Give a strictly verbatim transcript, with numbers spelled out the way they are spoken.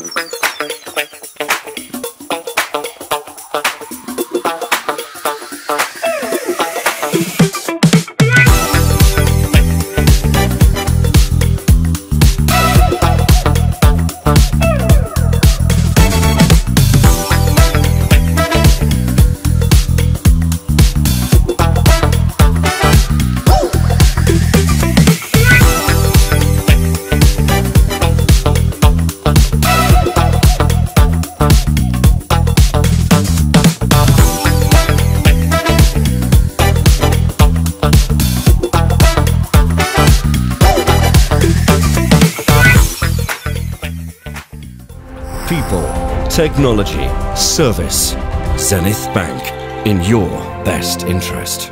People, technology, service. Zenith Bank, in your best interest.